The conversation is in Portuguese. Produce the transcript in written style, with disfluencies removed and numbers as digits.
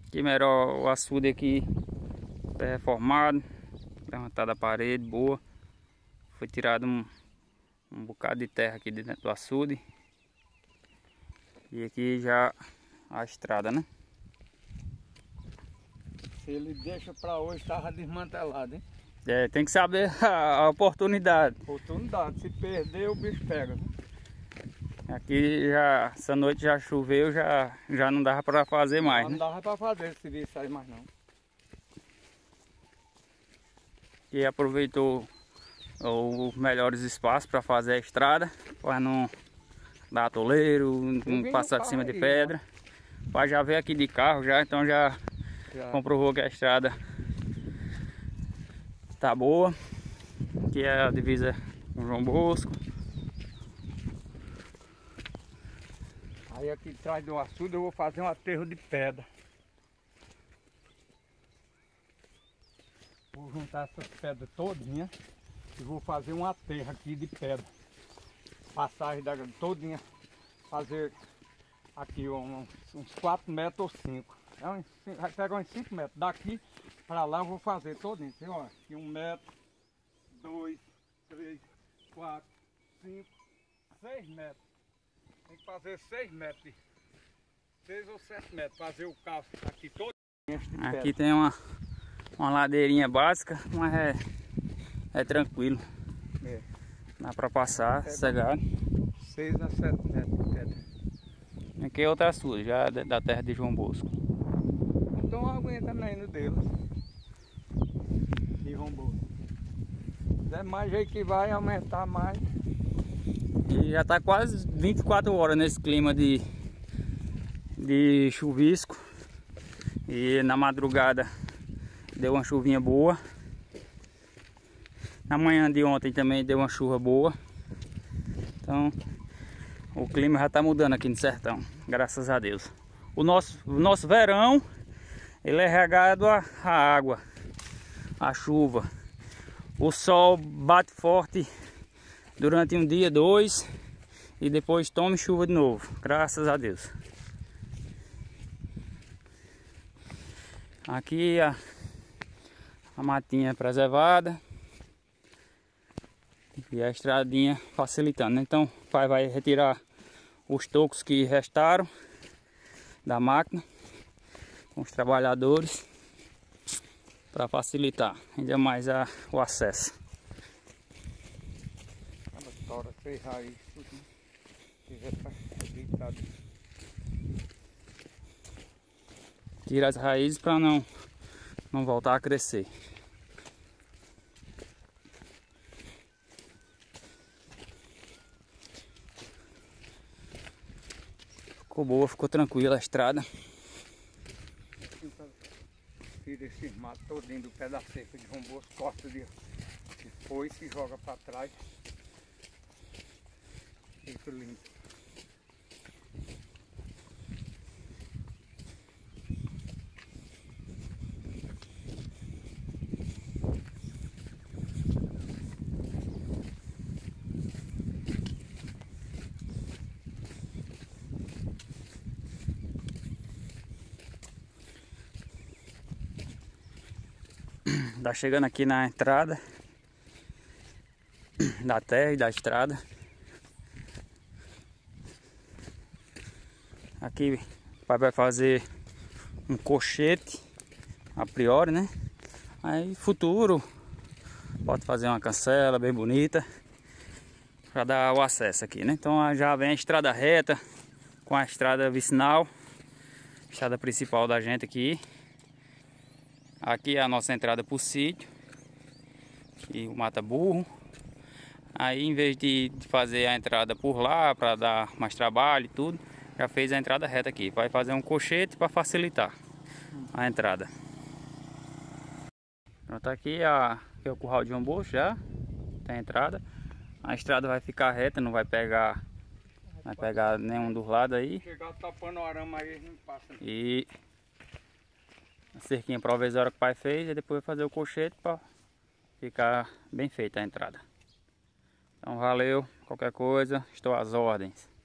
Aqui melhor o açude aqui, reformado, levantada a parede, boa. Foi tirado um bocado de terra aqui dentro do açude. E aqui já a estrada, né? Se ele deixa pra hoje, tava desmantelado, hein? É, tem que saber a oportunidade. Oportunidade, se perder o bicho pega, né? Aqui já, essa noite já choveu, já não dava para fazer mais, Não né? dava pra fazer esse serviço aí mais não. E aproveitou os melhores espaços para fazer a estrada, para não dar atoleiro, não passar de cima de pedra. Para já ver aqui de carro já, então já comprovou que a estrada tá boa. Aqui é a divisa com João Bosco. Aí aqui atrás do açude eu vou fazer um aterro de pedra. Vou juntar essas pedras todinhas e vou fazer um aterro aqui de pedra. Passagem da todinha. Fazer aqui uns 4 metros ou 5. Vai pegar uns 5 metros. Daqui para lá eu vou fazer todinho. Tem, ó, aqui 1 metro, 2, 3, 4, 5, 6 metros. Tem que fazer 6 metros. 6 ou 7 metros. Fazer o calço aqui todo. Aqui tem uma ladeirinha básica, mas é tranquilo. É. Dá para passar, sossegado. 6 a 7 metros de pedra. Aqui é outra açude, já da terra de João Bosco. Então aguenta no deles. E João Bosco. É mais jeito que vai aumentar mais. E já tá quase 24 horas nesse clima de chuvisco. E na madrugada deu uma chuvinha boa. Na manhã de ontem também deu uma chuva boa. Então o clima já tá mudando aqui no sertão, graças a Deus. O nosso verão, ele é regado a água, a chuva. O sol bate forte durante um dia, 2, e depois tome chuva de novo, graças a Deus. Aqui a matinha preservada e a estradinha facilitando, né? Então o pai vai retirar os tocos que restaram da máquina com os trabalhadores para facilitar ainda mais o acesso. Tora, 6 raízes, tudo. Já tá deitado. Tira as raízes para não voltar a crescer. Ficou boa, ficou tranquila a estrada. Tira esse mato todinho do pé da cerca de João Bosco, corta de foice e joga para trás. Fica limpo. Tá chegando aqui na entrada da terra e da estrada. Aqui o pai vai fazer um cochete a priori, né? Aí futuro pode fazer uma cancela bem bonita para dar o acesso aqui, né? Então já vem a estrada reta com a estrada vicinal, estrada principal da gente aqui. Aqui é a nossa entrada para o sítio e o Mata Burro. Aí em vez de fazer a entrada por lá para dar mais trabalho e tudo, já fez a entrada reta aqui. Vai fazer um cochete para facilitar a entrada. Pronto, aqui é o curral de João Bosco, já tem a entrada. A estrada vai ficar reta, não vai pegar nenhum dos lados aí. Chegar tá panorama aí, não passa. E a cerquinha provisória que o pai fez, e depois vai fazer o cochete para ficar bem feita a entrada. Então valeu, qualquer coisa, estou às ordens.